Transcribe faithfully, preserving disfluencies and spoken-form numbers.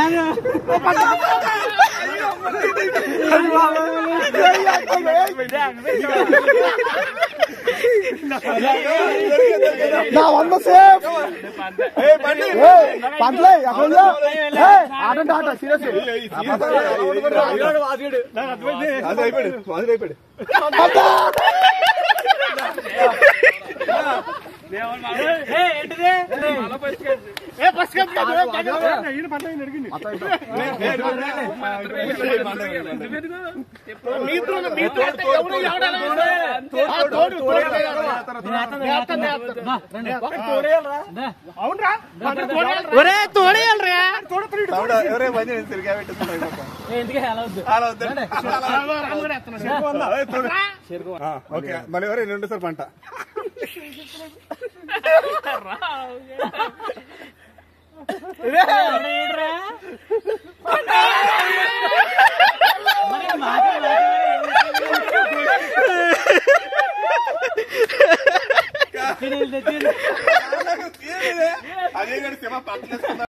నా వంద సేఫ్ పంటలే ఆటంటే ఆట సీరియస్ ఒరే తోడేయాలరా ఓకే మళ్ళీ ఎవరు రెండు సార్ పంట అదే